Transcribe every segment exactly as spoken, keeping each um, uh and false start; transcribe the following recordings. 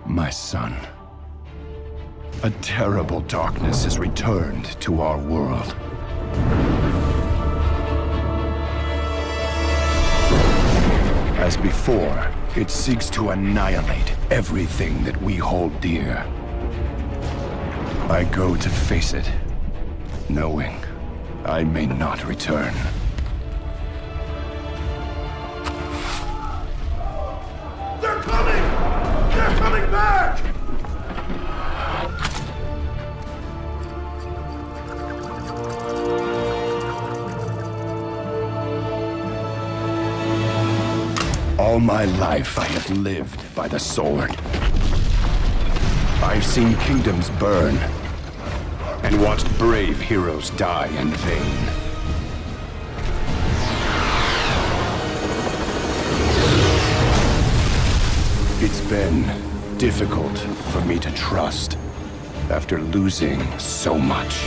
My son, a terrible darkness has returned to our world. As before, it seeks to annihilate everything that we hold dear. I go to face it, knowing I may not return. They're coming! They're coming back! All my life I have lived by the sword. I've seen kingdoms burn, and watched brave heroes die in vain. It's been difficult for me to trust after losing so much.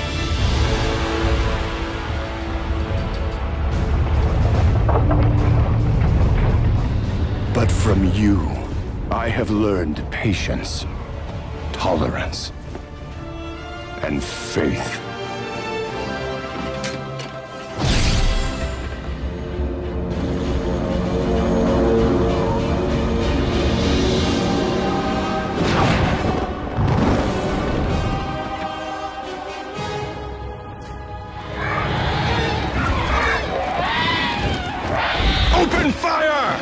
But from you, I have learned patience, tolerance, and faith. Open fire!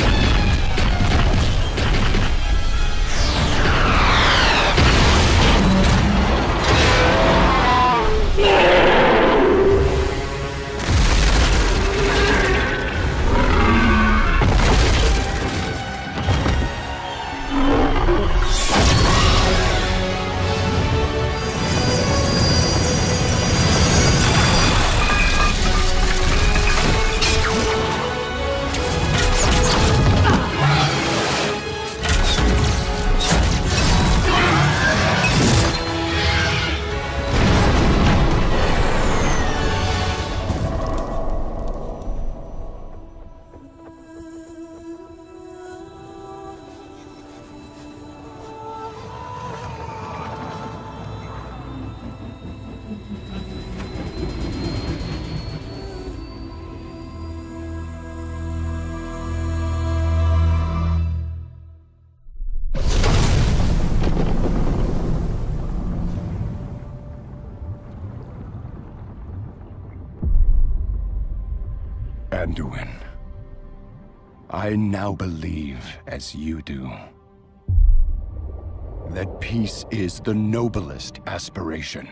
Anduin, I now believe, as you do, that peace is the noblest aspiration.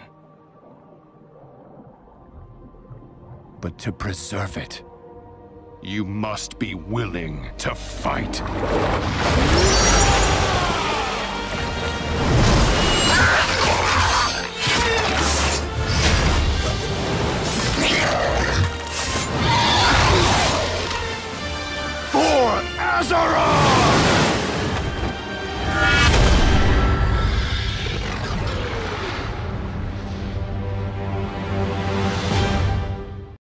But to preserve it, you must be willing to fight. For Azeroth!